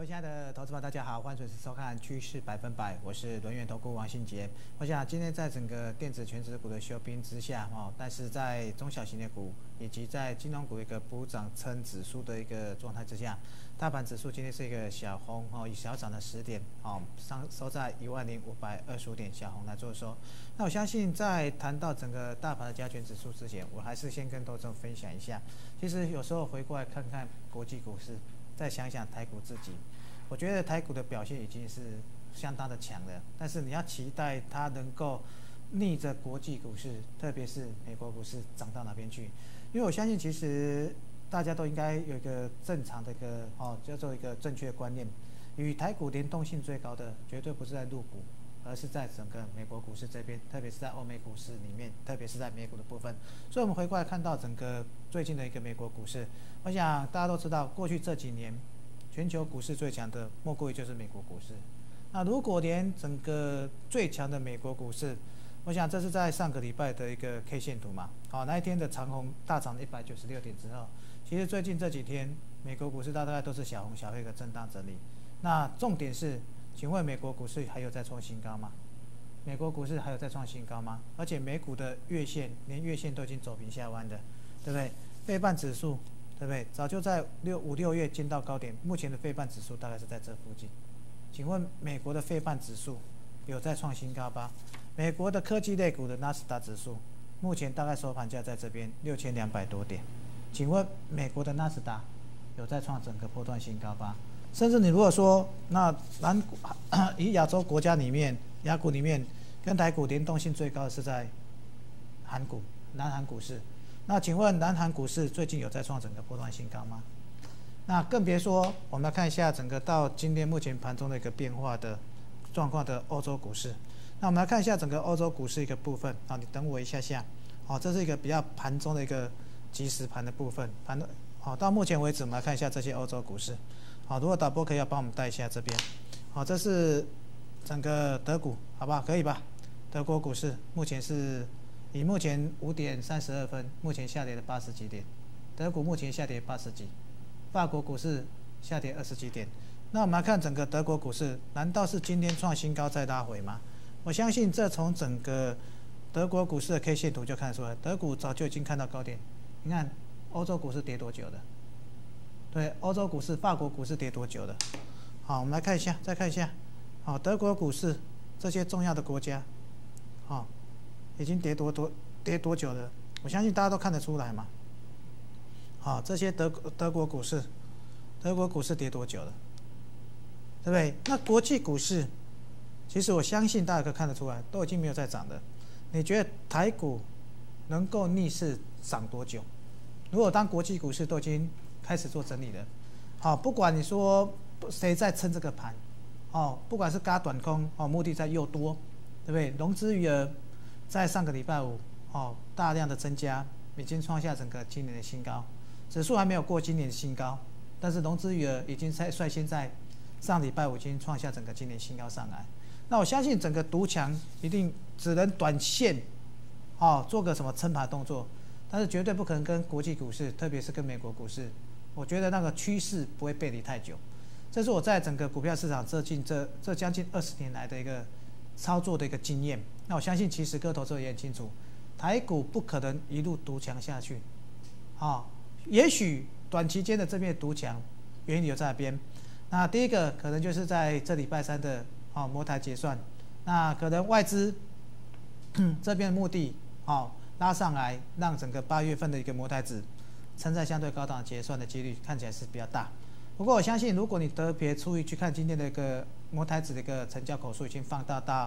位亲爱的投资者，大家好，欢迎准时收看趋势100%，我是轮源投顾王信杰。我想今天在整个电子全指股的休兵之下，但是在中小型的股以及在金融股一个补涨撑指数的一个状态之下，大盘指数今天是一个小红以小涨了10点，收在10525点，小红来做收。那我相信在谈到整个大盘的加权指数之前，我还是先跟投资者分享一下，其实有时候回过来看看国际股市。再想想台股自己，我觉得台股的表现已经是相当的强了，但是你要期待它能够逆着国际股市，特别是美国股市涨到哪边去？因为我相信，其实大家都应该有一个正常的一个叫做一个正确的观念，与台股联动性最高的绝对不是在陆股，而是在整个美国股市这边，特别是在欧美股市里面，特别是在美股的部分。所以我们回过来看到整个最近的一个美国股市，我想大家都知道，过去这几年全球股市最强的莫过于就是美国股市。那如果连整个最强的美国股市，我想这是在上个礼拜的一个 K 线图嘛，那一天的长红大涨196点之后，其实最近这几天美国股市大概都是小红小黑的震荡整理。那重点是，请问美国股市还有再创新高吗？美国股市还有再创新高吗？而且美股的月线连月线都已经走平下弯的，对不对？费半指数，对不对？早就在5、6月见到高点，目前的费半指数大概是在这附近。请问美国的费半指数有再创新高吧？美国的科技类股的纳斯达指数目前大概收盘价在这边6200多点。请问美国的纳斯达有再创整个波段新高吧？甚至你如果说那以亚洲国家里面，亚股里面跟台股联动性最高的是在南韩股市。那请问南韩股市最近有再创整个波段新高吗？那更别说我们来看一下整个到今天目前盘中的一个变化的状况的欧洲股市。那我们来看一下整个欧洲股市一个部分你等我一下下，这是一个比较盘中的一个即时盘的部分。到目前为止，我们来看一下这些欧洲股市。如果导播可以要帮我们带一下这边。这是整个德股，好不好？可以吧？德国股市目前是以目前5点32分，目前下跌了80几点。德股目前下跌80几，法国股市下跌20几点。那我们来看整个德国股市，难道是今天创新高再拉回吗？我相信这从整个德国股市的 K 线图就看得出来，德股早就已经看到高点。你看欧洲股市跌多久的？对，欧洲股市、法国股市跌多久的？好，我们来看一下，再看一下。好，德国股市这些重要的国家，已经跌多久了？我相信大家都看得出来嘛。好，这些德国股市跌多久了？对不对？那国际股市，其实我相信大家可以看得出来，都已经没有在涨了。你觉得台股能够逆势涨多久？如果当国际股市都已经开始做整理了，不管你说谁在撑这个盘，不管是軋短空，目的在诱多，对不对？融资余额在上个礼拜五，大量的增加，已经创下整个今年的新高，指数还没有过今年的新高，但是融资余额已经率先在上礼拜五已经创下整个今年新高上来。那我相信整个独强一定只能短线，做个什么撑盘动作，但是绝对不可能跟国际股市，特别是跟美国股市。我觉得那个趋势不会背离太久，这是我在整个股票市场这将近20年来的一个操作的一个经验。那我相信其实各位投资者也很清楚，台股不可能一路独强下去，也许短期间的这边独强原因有在哪边？那第一个可能就是在这礼拜3的摩台结算，那可能外资这边的目的拉上来，让整个8月份的一个摩台指撑在相对高档结算的几率看起来是比较大。不过我相信，如果你特别注意去看今天的一个摩台指的一个成交口数，已经放大到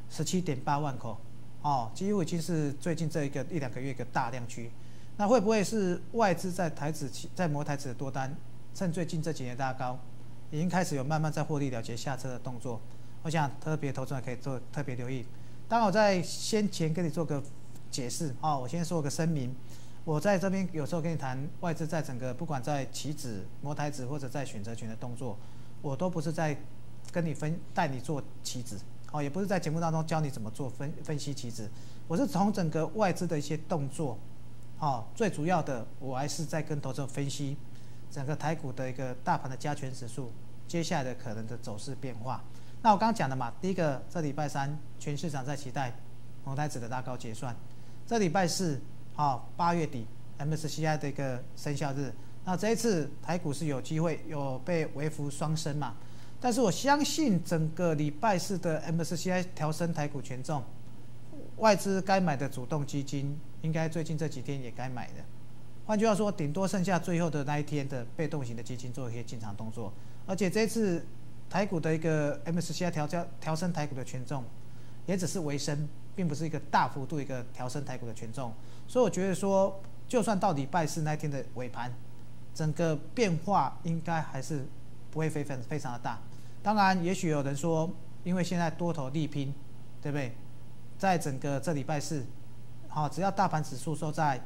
17.8万口，几乎已经是最近这1、2个月一个大量区。那会不会是外资在摩台指的多单，趁最近这几年大高，已经开始有慢慢在获利了结下车的动作？我想特别投资人可以做特别留意。当然我在先前跟你做个解释，我先说个声明。我在这边有时候跟你谈外资在整个不管在期指、摩台指或者在选择权的动作，我都不是在跟你带你做期指，也不是在节目当中教你怎么做分析期指，我是从整个外资的一些动作，最主要的我还是在跟投资者分析整个台股的一个大盘的加权指数接下来的可能的走势变化。那我刚刚讲的嘛，第一个，这礼拜三全市场在期待摩台指的拉高结算，这礼拜四8月底 MSCI 的一个生效日，那这一次台股是有机会有被微幅双升嘛，但是我相信整个礼拜四的 MSCI 调升台股权重，外资该买的主动基金应该最近这几天也该买的。换句话说，顶多剩下最后的那一天的被动型的基金做一些进场动作，而且这一次台股的一个 MSCI 调升台股的权重，也只是微升，并不是一个大幅度一个调升台股的权重，所以我觉得说，就算到礼拜四那一天的尾盘，整个变化应该还是不会非常的大。当然，也许有人说，因为现在多头力拼，对不对？在整个这礼拜四，只要大盘指数收在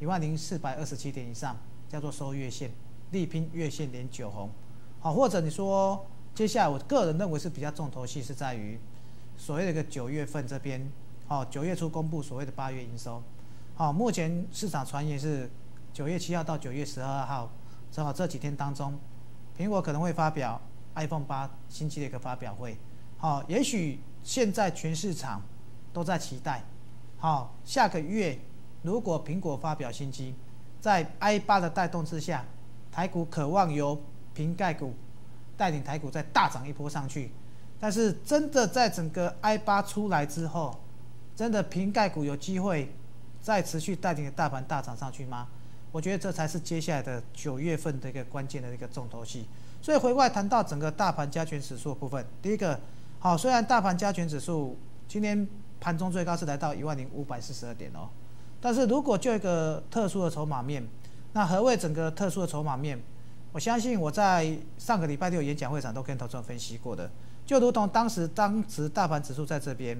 10427点以上，叫做收月线，力拼月线连9红。或者你说接下来我个人认为是比较重头戏是在于所谓的一个9月份这边，9月初公布所谓的8月营收。目前市场传言是9月7号到9月12号，正好这几天当中，苹果可能会发表 iPhone 8新机的一个发表会。也许现在全市场都在期待，下个月如果苹果发表新机，在 i8 的带动之下，台股渴望由瓶盖股带领台股再大涨一波上去。但是真的在整个 i8 出来之后，真的瓶盖股有机会再持续带领大盘大涨上去吗？我觉得这才是接下来的9月份的一个关键的一个重头戏。所以回过来谈到整个大盘加权指数的部分，第一个，虽然大盘加权指数今天盘中最高是来到10542点哦，但是如果就一个特殊的筹码面，那何谓整个特殊的筹码面？我相信我在上个礼拜六演讲会上都跟投资人分析过的，就如同当时大盘指数在这边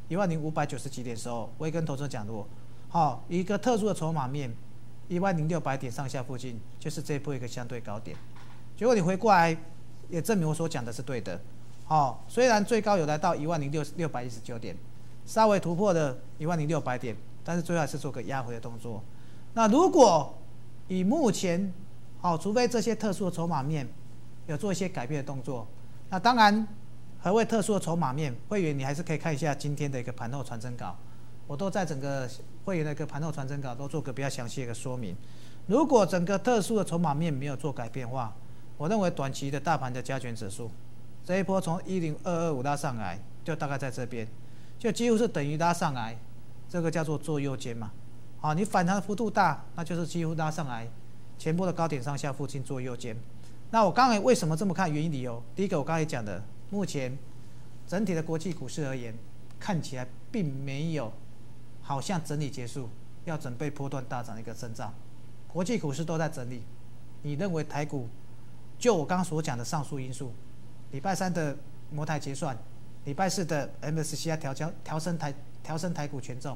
10590几点的时候，我也跟投资人讲过，一个特殊的筹码面10600点上下附近，就是这一波一个相对高点。结果你回过来也证明我所讲的是对的。虽然最高有来到10619点，稍微突破了10600点，但是最后还是做个压回的动作。那如果以目前除非这些特殊的筹码面有做一些改变的动作，那当然何谓特殊的筹码面，会员你还是可以看一下今天的一个盘后传真稿，我都在整个会员的一个盘后传真稿都做个比较详细的一个说明。如果整个特殊的筹码面没有做改变的话，我认为短期的大盘的加权指数这一波从10225拉上来，就大概在这边，就几乎是等于拉上来，这个叫做做右肩嘛。你反弹的幅度大，那就是几乎拉上来前波的高点上下附近做右肩。那我刚才为什么这么看？原因理由，第一个我刚才讲的，目前整体的国际股市而言，看起来并没有好像整理结束，要准备波段大涨的一个征兆。国际股市都在整理，你认为台股就我刚刚所讲的上述因素，礼拜三的摩台结算，礼拜四的 MSCI 调升台股权重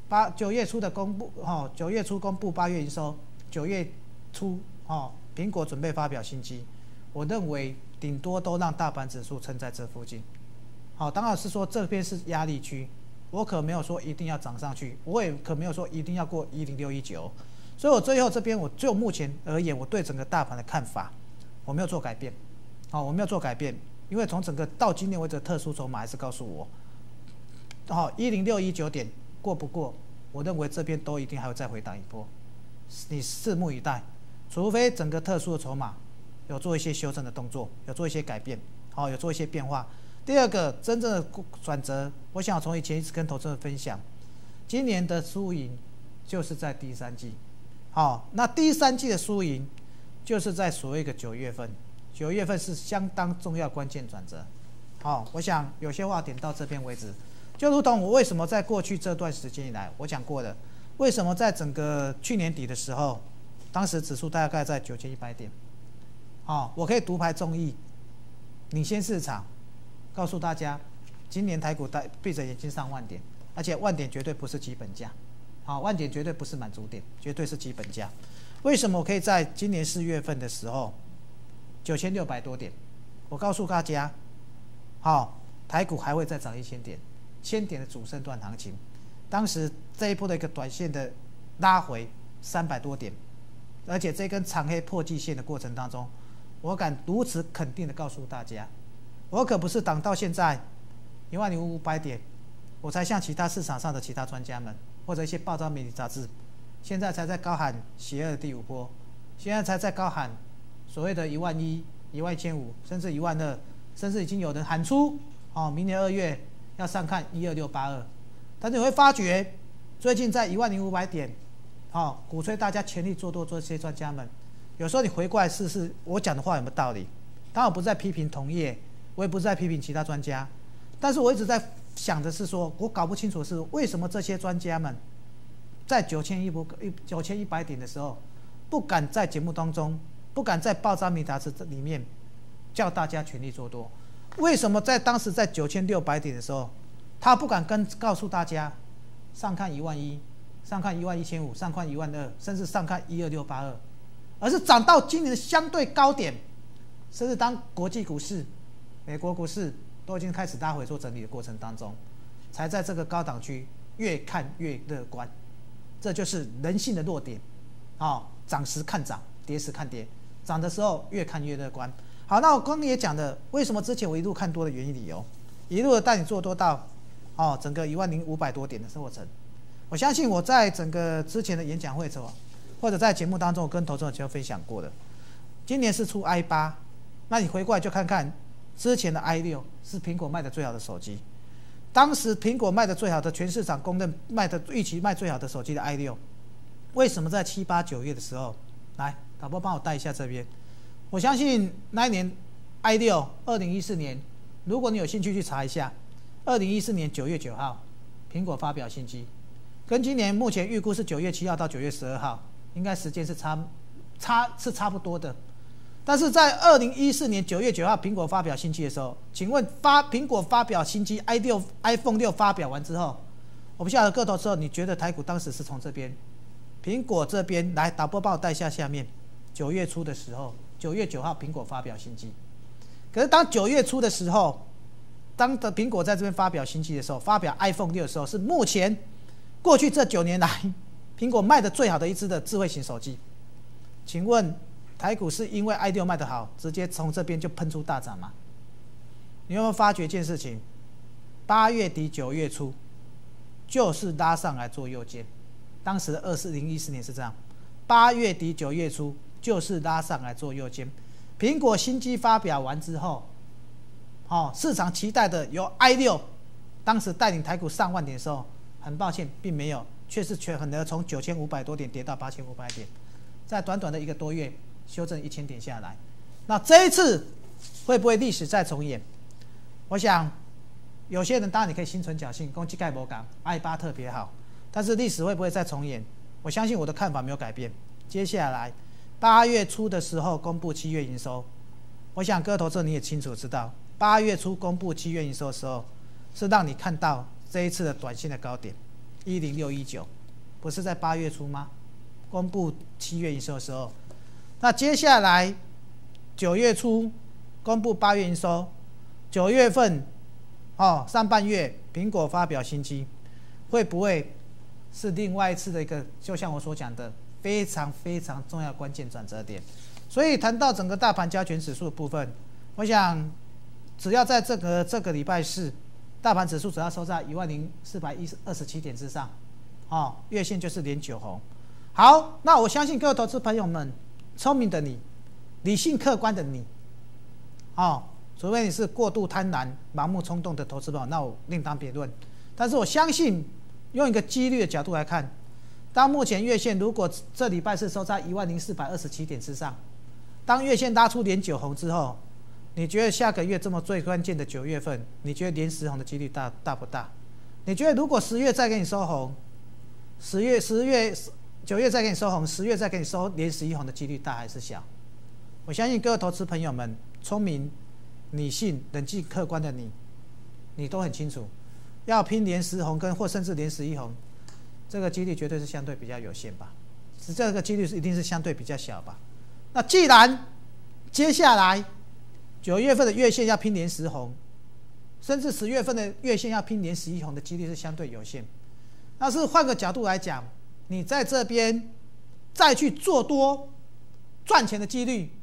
，9月初的公布9月初公布8月营收，9月初苹果准备发表新机，我认为顶多都让大盘指数撑在这附近。当然是说这边是压力区，我可没有说一定要涨上去，我也可没有说一定要过10619，所以我最后这边我就目前而言，我对整个大盘的看法我没有做改变，我没有做改变，因为从整个到今天为止的特殊筹码还是告诉我，10619点过不过，我认为这边都一定还会再回档一波，你拭目以待。除非整个特殊的筹码有做一些修正的动作，有做一些改变，有做一些变化。第二个真正的转折，我想从以前一直跟投资人分享，今年的输赢就是在第三季。那第三季的输赢就是在所谓的9月份，9月份是相当重要关键转折。我想有些话点到这边为止，就如同我为什么在过去这段时间以来，我讲过的，为什么在整个去年底的时候，当时指数大概在9100点，我可以独排众议，领先市场，告诉大家，今年台股闭着眼睛上万点，而且万点绝对不是基本价，万点绝对不是满足点，绝对是基本价。为什么我可以在今年4月份的时候，9600多点，我告诉大家，台股还会再涨1000点，1000点的主升段行情，当时这一波的一个短线的拉回300多点。而且这根长黑破季线的过程当中， 我敢如此肯定的告诉大家，我可不是等到现在10500点，我才像其他市场上的其他专家们或者一些报章媒体杂志，现在才在高喊邪恶的第5波，现在才在高喊所谓的11000、11500，甚至12000，甚至已经有人喊出明年2月要上看12682。但是你会发觉，最近在10500点，鼓吹大家全力做多，这些专家们，有时候你回过来试试，我讲的话有没有道理？当然我不是在批评同业，我也不是在批评其他专家，但是我一直在想的是说，我搞不清楚的是为什么这些专家们在9100点的时候，不敢在节目当中，不敢在报章媒体杂志里面叫大家全力做多？为什么在当时在9600点的时候，他不敢告诉大家上看11000，上看11500，上看12000，甚至上看12682，而是涨到今年的相对高点，甚至当国际股市、美国股市都已经开始拉回做整理的过程当中，才在这个高档区越看越乐观。这就是人性的弱点，涨时看涨，跌时看跌，涨的时候越看越乐观。好，那我刚刚也讲的，为什么之前我一路看多的原因理由，一路的带你做多到整个10500多点的过程。我相信我在整个之前的演讲会中，或者在节目当中，我跟投资者就分享过的。今年是出 i8， 那你回过来就看看之前的 i6 是苹果卖的最好的手机。当时苹果卖的最好的，全市场公认预期卖最好的手机的 i6， 为什么在7、8、9月的时候，来导播帮我带一下这边。我相信那一年 i6 2014年，如果你有兴趣去查一下，2014年9月9号，苹果发表新机，跟今年目前预估是9月7号到9月12号，应该时间是差不多的。但是在2014年9月9号苹果发表新机的时候，请问苹果发表新机 iPhone 6发表完之后，我不晓得各投资者你觉得台股当时是从这边苹果这边来，导播帮我带下面9月初的时候，9月9号苹果发表新机，可是当9月初的时候，当的苹果在这边发表新机的时候，发表 iPhone 6的时候，是目前过去这9年来苹果卖的最好的一支的智慧型手机。请问台股是因为 i6 卖得好，直接从这边就喷出大涨吗？你有没有发觉一件事情？8月底9月初就是拉上来做右肩，当时的2014年是这样，8月底9月初就是拉上来做右肩。苹果新机发表完之后，市场期待的由 i6 当时带领台股上万点的时候，很抱歉并没有，却是很能从9500多点跌到8500点，在短短的1个多月修正1000点下来。那这一次会不会历史再重演？我想有些人当然你可以心存侥幸，攻击盖博港 i8 特别好，但是历史会不会再重演？我相信我的看法没有改变。接下来8月初的时候公布7月营收，我想各位投资者你也清楚知道，8月初公布7月营收的时候，是让你看到这一次的短线的高点10619，不是在8月初吗？公布7月营收的时候，那接下来9月初公布8月营收，9月份上半月苹果发表新机，会不会是另外一次的一个，就像我所讲的非常非常重要关键转折点？所以谈到整个大盘加权指数的部分，我想只要在这个礼拜四，大盘指数只要收在10427点之上，月线就是连9红。好，那我相信各位投资朋友们，聪明的你，理性客观的你，除非你是过度贪婪、盲目冲动的投资朋友，那我另当别论。但是我相信，用一个几率的角度来看，当目前月线如果这礼拜是收在10427点之上，当月线拉出连9红之后，你觉得下个月这么最关键的9月份，你觉得连10红的几率大不大？你觉得如果10月再给你收红，9月再给你收红，10月再给你收连11红的几率大还是小？我相信各位投资朋友们，聪明、理性、冷静、客观的你都很清楚，要拼连10红或甚至连11红，这个几率绝对是相对比较有限吧？这个几率一定是相对比较小吧？那既然接下来9月份的月线要拼连10红，甚至10月份的月线要拼连11红的几率是相对有限，那是换个角度来讲，你在这边再去做多赚钱的几率，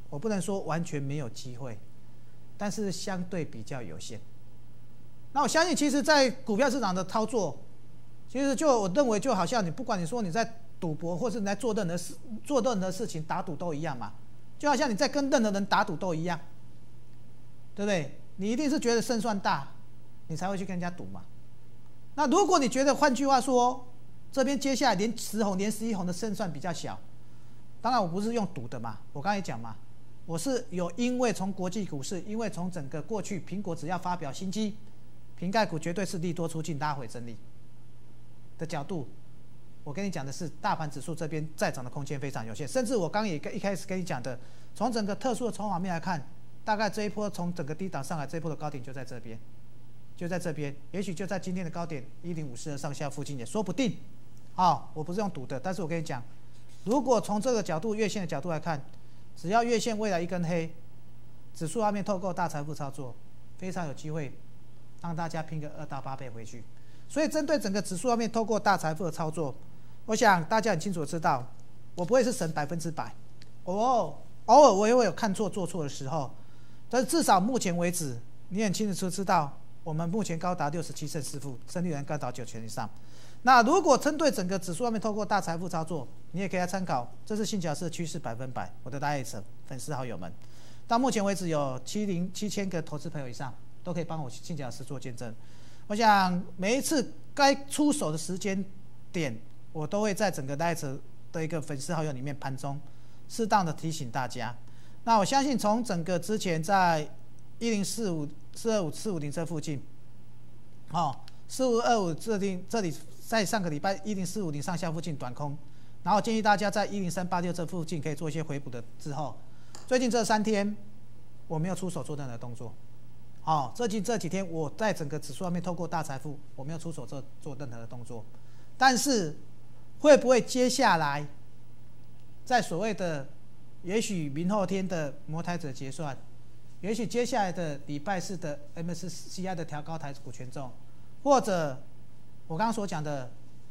我不能说完全没有机会，但是相对比较有限。那我相信，其实，在股票市场的操作，其实我认为就好像你不管你说你在赌博，或是你在做任何事情打赌都一样嘛，就好像你在跟任何人打赌都一样，对不对？你一定是觉得胜算大，你才会去跟人家赌嘛。那如果你觉得，换句话说，这边接下来连10红连11红的胜算比较小，当然我不是用赌的嘛，我刚才讲嘛，我是有因为从国际股市，因为从整个过去苹果只要发表新机，瓶盖股绝对是利多出尽拉回整理的角度，我跟你讲的是大盘指数这边再涨的空间非常有限，甚至我刚也一开始跟你讲的，从整个特殊的筹码面来看，大概这一波从整个低档上来，这一波的高点就在这边，也许就在今天的高点1054的上下附近也说不定。我不是用赌的，但是我跟你讲，如果从这个角度月线的角度来看，只要月线未来一根黑，指数方面透过大财富操作，非常有机会让大家拼个2到8倍回去。所以针对整个指数方面透过大财富的操作，我想大家很清楚的知道，我不会是神100%，偶尔我也会有看错做错的时候，但是至少目前为止，你很清楚知道，我们目前高达67胜4负，胜率能高达9成以上。那如果针对整个指数方面透过大财富操作，你也可以来参考，这是信乔斯的趋势100%，我的大爱者粉丝好友们，到目前为止有7000个投资朋友以上都可以帮我信乔斯做见证。我想每一次该出手的时间点，我都会在整个大爱者的一个粉丝好友里面盘中适当的提醒大家。那我相信从整个之前在1045450这附近4525这里在上个礼拜10450上下附近短空，然后建议大家在10386这附近可以做一些回补的之后，最近这3天我没有出手做任何动作。这几天我在整个指数方面透过大财富，我没有出手做任何的动作，但是会不会接下来在所谓的也许明后天的摩台指结算，也许接下来的礼拜4的 MSCI 的调高台股权重，或者我刚刚所讲的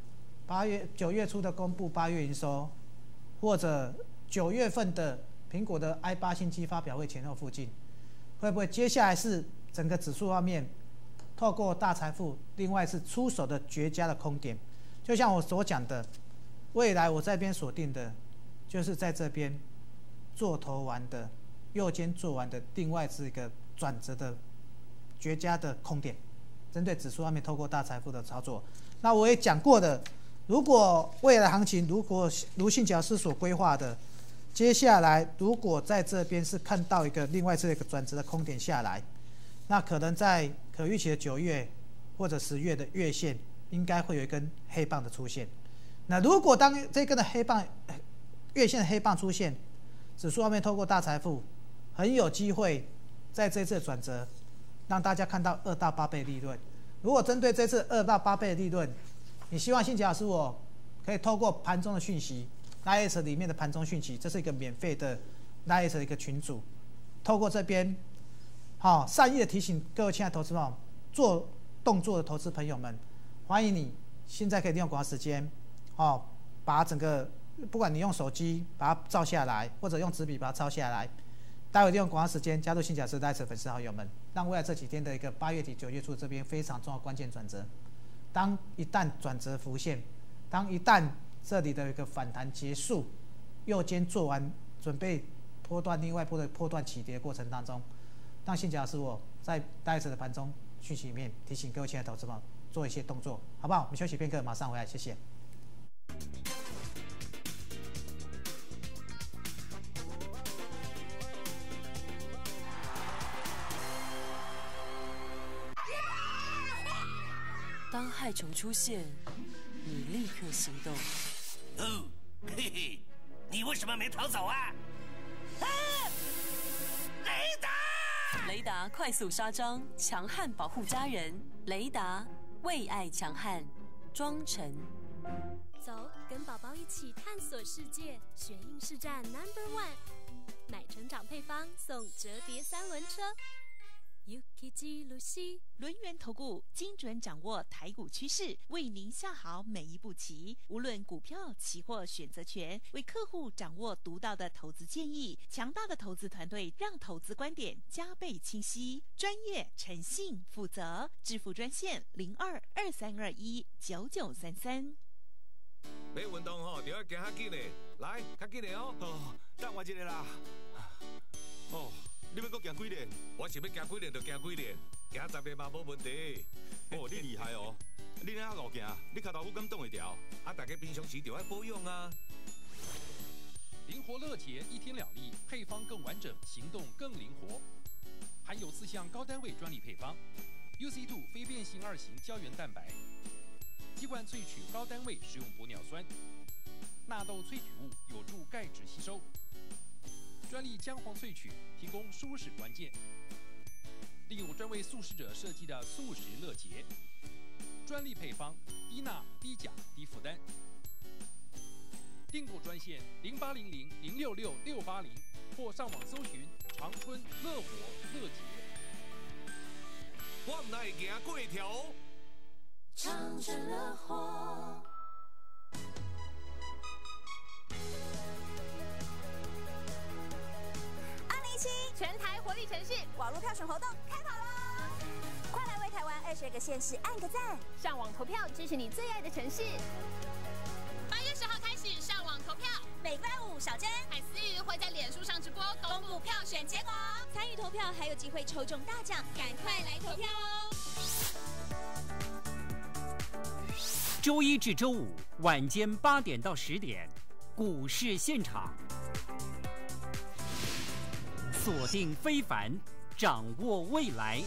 9月初的公布8月营收，或者9月份的苹果的 i8 新机发表会前后附近，会不会接下来是整个指数方面透过大财富另外是出手的绝佳的空点？就像我所讲的，未来我这边锁定的就是在这边做头完的右肩做完的另外是一个转折的绝佳的空点，针对指数方面透过大财富的操作。那我也讲过的，如果未来行情如果如信乔斯所规划的，接下来如果在这边是看到一个另外这个转折的空点下来，那可能在可预期的9月或者10月的月线应该会有一根黑棒的出现。那如果当这根的黑棒月线的黑棒出现，指数方面透过大财富很有机会在这次转折让大家看到2到8倍利润。如果针对这次2到8倍的利润，你希望信乔老师我可以透过盘中的讯息 ，Line 里面的盘中讯息，这是一个免费的 Line 的一个群组，透过这边，善意的提醒各位亲爱的投资朋友，做动作的投资朋友们，欢迎你现在可以利用广告时间，把整个不管你用手机把它照下来，或者用纸笔把它抄下来，待会利用广告时间加入信乔斯 Line 粉丝好友们，让未来这几天的一个8月底9月初这边非常重要关键转折。当一旦转折浮现，当一旦这里的一个反弹结束，右肩做完，准备波段另外波的波段起跌的过程当中，让信乔老师我在大家的盘中讯息里面提醒各位亲爱的投资者做一些动作，好不好？我们休息片刻，马上回来，谢谢。 当害虫出现，你立刻行动。 嘿嘿，你为什么没逃走啊？雷达！ 雷达快速杀蟑，强悍保护家人。雷达为爱强悍，庄臣。 走，跟宝宝一起探索世界，选应市站 No.1，买成长配方送折叠3轮车。 雪之路是轮源投顾精准掌握台股趋势，为您下好每一步棋。无论股票、期货、选择权，为客户掌握独到的投资建议。强大的投资团队，让投资观点加倍清晰、专业、诚信、负责。致富专线02-2321-9933。 要运动吼，就要行较紧嘞，来，较紧嘞哦。 哦，等我一下啦。哦，你要搁行几年？ 我想要行几年就行几年，行10年嘛无问题。 哦，你厉害哦！你那路行，你脚头骨敢挡会掉？ 啊，大家平常时就要保养啊。 灵活乐捷，一天两粒，配方更完整，行动更灵活。含有4项高单位专利配方 ，UC2 非变性2型胶原蛋白，鸡冠萃取高单位食用玻尿酸，纳豆萃取物有助钙质吸收。专利姜黄萃取提供舒适关键，另有专为素食者设计的素食乐捷，专利配方低钠、低钾、低负担。订购专线0800-066-680或上网搜寻长春乐活乐捷。 我唔来行过条。 长春乐活。 全台活力城市网络票选活动开跑喽！快来为台湾22个县市按个赞，上网投票支持你最爱的城市。 8月10号开始上网投票， 每个礼拜五小珍海思雨会在脸书上直播公布票选结果。 参与投票还有机会抽中大奖，赶快来投票哦！ 周一至周五晚间8点到10点，股市现场。锁定非凡，掌握未来。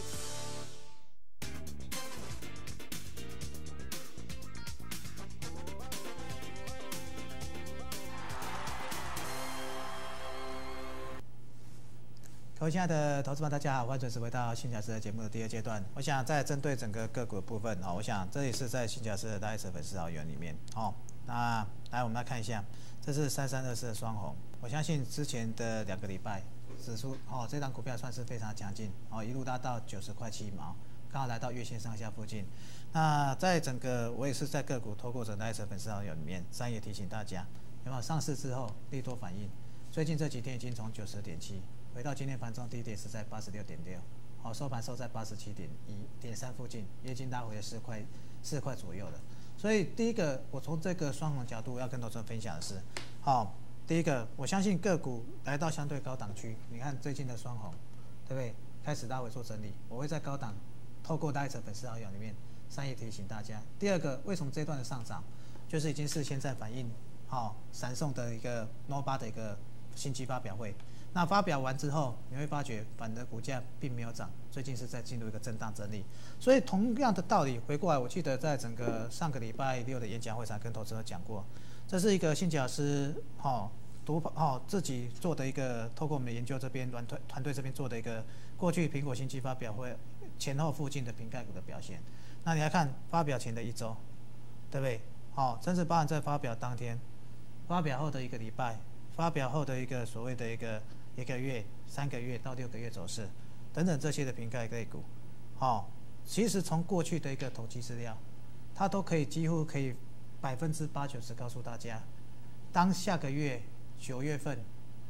各位亲爱的投资们，大家好，欢迎准时回到新甲师的节目的第2阶段。我想在针对整个个股的部分，我想这也是在新甲师的大 S 粉丝好友里面，那来我们来看一下，这是3324的双红。我相信之前的2个礼拜。指出这档股票算是非常强劲一路拉到90块7毛，刚好来到月线上下附近。那在整个我也是在个股透过整大 S 粉丝好友里面，也提醒大家，有没有上市之后利多反应？最近这几天已经从90.7回到今天盘中低点是在86.6，收盘收在87.1.3附近，也已经拉回了4块左右了。所以第一个，我从这个双红角度要跟投资人分享的是，第一个，我相信个股来到相对高档区，你看最近的双红，对不对？开始拉回做整理，我会在高档透过大 S 粉丝好友里面善意提醒大家。第二个，为什么这段的上涨，就是已经是现在反映闪送的一个 Nova 的一个新机发表会。那发表完之后，你会发觉反的股价并没有涨，最近是在进入一个震荡整理。所以同样的道理，回过来，我记得在整个上个礼拜6的演讲会上跟投资者讲过，这是一个新甲师自己做的一个，透过我们的研究这边团队这边做的一个过去苹果新机发表会前后附近的瓶盖股的表现。那你来看发表前的1周，对不对？甚至包含在发表当天、发表后的1个礼拜、发表后的一个所谓的一个月、3个月到6个月走势等等这些的瓶盖类股，其实从过去的一个统计资料，它都可以几乎可以80%-90%告诉大家，当下个月9月份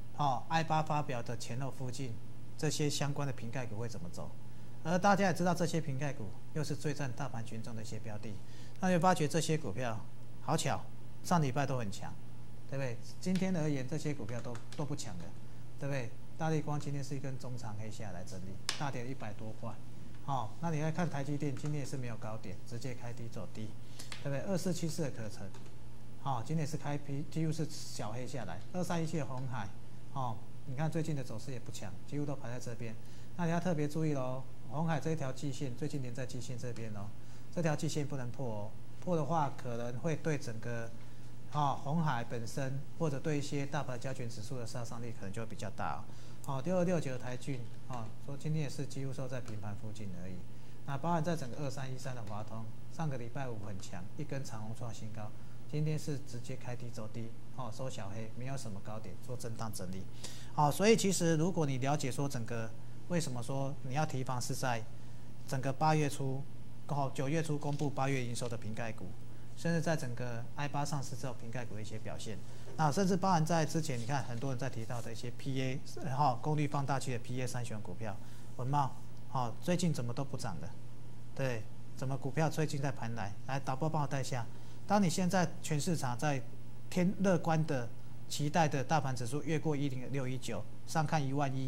，i8 发表的前后附近，这些相关的瓶盖股会怎么走？而大家也知道，这些瓶盖股又是最占大盘群众的一些标的，那你会发觉这些股票，好巧，上礼拜都很强，对不对？今天而言，这些股票都不强的，对不对？大立光今天是一根中长黑下来整理，大跌100多块，那你来看台积电，今天也是没有高点，直接开低走低，对不对？2474的可成。今天是开批，几乎是小黑下来。2317的鸿海，你看最近的走势也不强，几乎都排在这边。那你要特别注意喽，鸿海这一条季线最近连在季线这边哦，这条季线不能破哦，破的话可能会对整个鸿海本身或者对一些大盘加权指数的杀伤力可能就会比较大哦。6269的台骏说今天也是几乎收在平盘附近而已。那包含在整个2313的华通，上个礼拜5很强，一根长红创新高。今天是直接开低走低，收小黑，没有什么高点，做震荡整理，所以其实如果你了解说整个为什么说你要提防是在整个8月初、9月初公布8月营收的瓶盖股，甚至在整个 I8 上市之后瓶盖股的一些表现。那甚至包含在之前，你看很多人在提到的一些 PA 功率放大器的 PA 3选股票，文茂最近怎么都不涨的？对，怎么股票最近在盘来导播帮我带下。当你现在全市场在偏乐观的期待的大盘指数越过10619，上看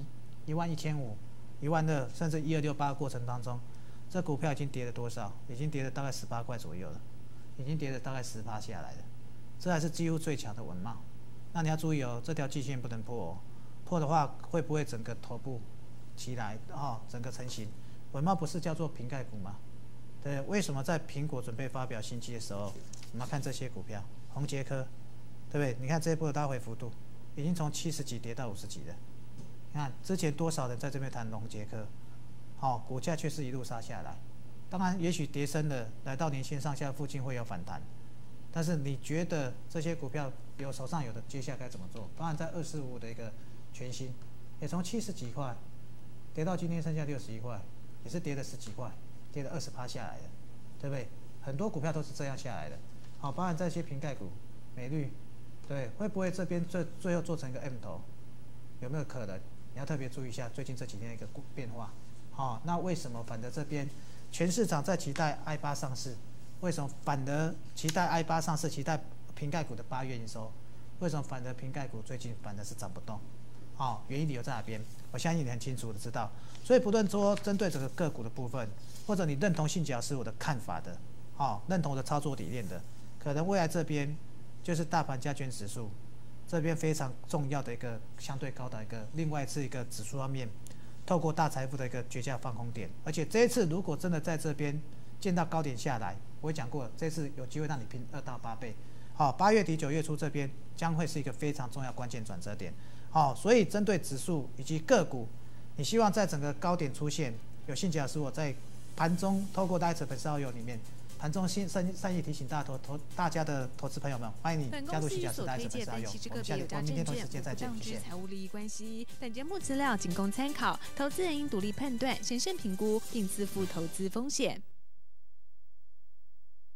11000、11500、12000，甚至12680的过程当中，这股票已经跌了多少？已经跌了大概18块左右了，已经跌了大概10%下来了。这还是几乎最强的文茂。那你要注意哦，这条季线不能破哦，破的话会不会整个头部起来整个成型？文茂不是叫做瓶盖股吗？对，为什么在苹果准备发表新机的时候，我们要看这些股票，宏捷科，对不对？你看这一波的拉回幅度，已经从70几跌到50几了。你看之前多少人在这边谈宏捷科，股价却是一路杀下来。当然，也许跌深了，来到年线上下附近会有反弹。但是你觉得这些股票手上有的，接下来该怎么做？当然，在245的一个全新，也从70几块跌到今天剩下61块，也是跌了10几块，跌了20%下来的，对不对？很多股票都是这样下来的。包含这些瓶盖股，美绿，对，会不会这边最后做成一个 M 头？有没有可能？你要特别注意一下最近这几天的一个变化。那为什么反的这边全市场在期待 I8 上市？为什么反而期待 I8 上市，期待瓶盖股的8月营收？为什么反而瓶盖股最近反而是涨不动？原因理由在哪边？我相信你很清楚的知道。所以不论说针对整个个股的部分，或者你认同信吉老师我的看法的，认同我的操作理念的，可能未来这边就是大盘加权指数这边非常重要的一个相对高的一个另外是一个指数方面，透过大财富的一个绝佳放空点。而且这一次如果真的在这边见到高点下来，我也讲过，这次有机会让你拼2到8倍。8月底9月初这边将会是一个非常重要关键转折点。所以针对指数以及个股，你希望在整个高点出现，有信吉老师我在盘中透过大家成交友里面，盘中善意提醒大家的投资朋友们，欢迎你加入信吉老师大家成交友。我们明天同时间再见，谢谢。 财务利益关系，本节目资料仅供参考，投资人应独立判断、审慎评估，并自负投资风险。